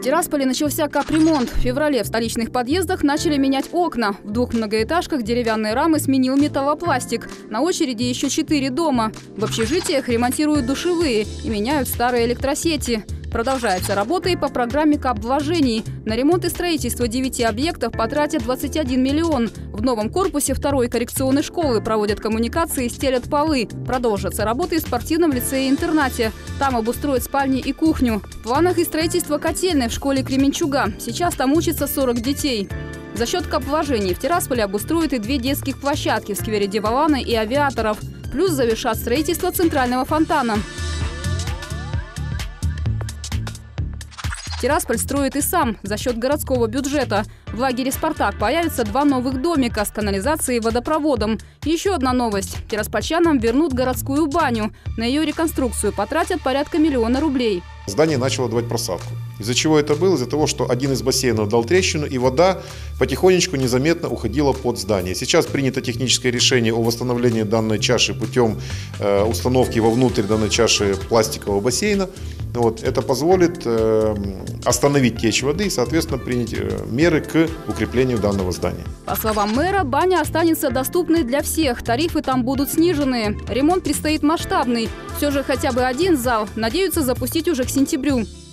Тирасполе начался капремонт. В феврале в столичных подъездах начали менять окна. В 2 многоэтажках деревянные рамы сменил металлопластик. На очереди еще 4 дома. В общежитиях ремонтируют душевые и меняют старые электросети. Продолжается работа и по программе капвложений. На ремонт и строительство 9 объектов потратят 21 миллион. В новом корпусе 2-й коррекционной школы проводят коммуникации и стелят полы. Продолжатся работы и в спортивном лицее-интернате. Там обустроят спальни и кухню. В планах и строительство котельной в школе Кременчуга. Сейчас там учатся 40 детей. За счет капвложений в Тирасполе обустроят и 2 детских площадки в сквере Деволана и Авиаторов. Плюс завершат строительство центрального фонтана. Тирасполь строит и сам за счет городского бюджета. В лагере «Спартак» появятся 2 новых домика с канализацией и водопроводом. Еще одна новость. Тираспольчанам вернут городскую баню. На ее реконструкцию потратят порядка 1 миллиона рублей. Здание начало давать просадку. Из-за чего это было? Из-за того, что один из бассейнов дал трещину, и вода потихонечку, незаметно уходила под здание. Сейчас принято техническое решение о восстановлении данной чаши путем установки вовнутрь данной чаши пластикового бассейна. Это позволит остановить течь воды и, соответственно, принять меры к укреплению данного здания. По словам мэра, баня останется доступной для всех. Тарифы там будут снижены. Ремонт предстоит масштабный. Все же хотя бы один зал надеются запустить уже к сентябрю.